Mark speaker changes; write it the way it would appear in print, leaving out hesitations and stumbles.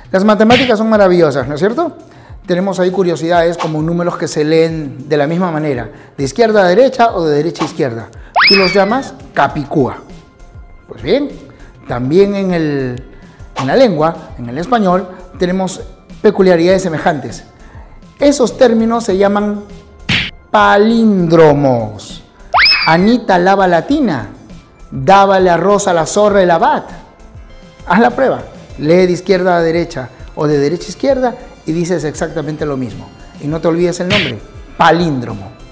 Speaker 1: Las matemáticas son maravillosas, ¿no es cierto? Tenemos ahí curiosidades como números que se leen de la misma manera, de izquierda a derecha o de derecha a izquierda. Tú los llamas capicúa. Pues bien, también en la lengua, en el español, tenemos peculiaridades semejantes. Esos términos se llaman palíndromos. Anita lava la tina, dábale arroz a la zorra el abad. Haz la prueba, lee de izquierda a derecha o de derecha a izquierda y dices exactamente lo mismo. Y no te olvides el nombre, palíndromo.